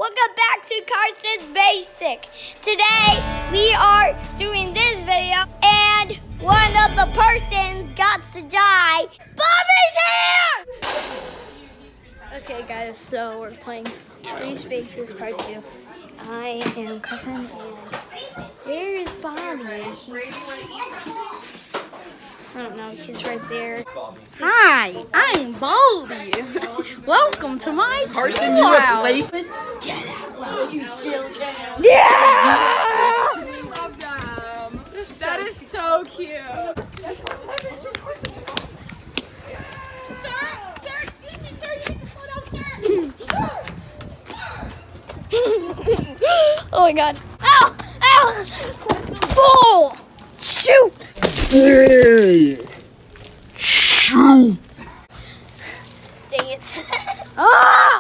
welcome back to Carson's Basic. Today we are doing this video and one of the persons got to die. Bobby's here! Okay guys, so we're playing Three Spaces Part 2. I am Cousin and where is Bobby? I don't know, he's right there. Hi, I'm Baldy. Welcome to my Carson, you replaced. Get out while you still can. Yeah! I love them. That is so cute. Sir, excuse me, sir, you need to slow down, sir. Oh my god. Ow! Ow! Bull! Shoot! Shoot! Dang it. Ah!